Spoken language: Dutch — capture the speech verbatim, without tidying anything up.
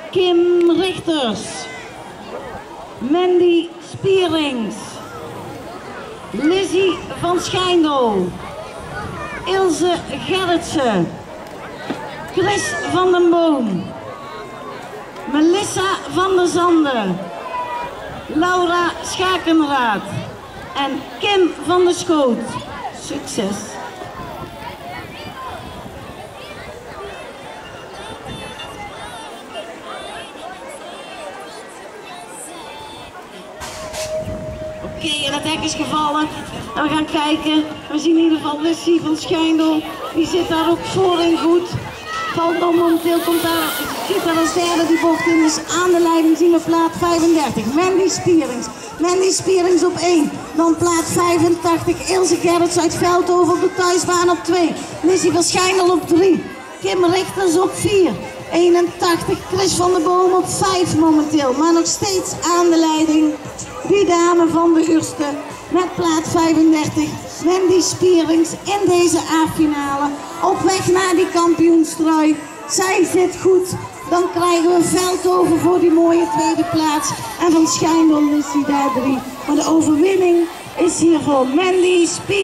Kim Richters, Mandy Spierings, Lizzie van Schijndel, Ilse Gerritsen, Chris van den Boom, Melissa van der Zanden, Laura Schakenraad en Kim van der Schoot. Succes! Oké, okay, en het hek is gevallen. En we gaan kijken. We zien in ieder geval Lizzie van Schijndel. Die zit daar ook voorin goed. Valt dan momenteel, komt daar, zit daar als derde die bocht in. Dus aan de leiding zien we plaat vijfendertig. Mandy Spierings. Mandy Spierings op één. Dan plaat vijfentachtig. Ilse Gerrits uit Veldhoven op de thuisbaan op twee. Lizzie van Schijndel op drie. Kim Richters op vier. eenentachtig. Chris van den Boom op vijf momenteel. Maar nog steeds aan de leiding. Die dame van de Uurste met plaat vijfendertig. Mandy Spierings in deze A-finale. Op weg naar die kampioenstrui. Zij zit goed. Dan krijgen we Veldhoven voor die mooie tweede plaats. En van Schijndel is die daar drie. Maar de overwinning is hier voor Mandy Spierings.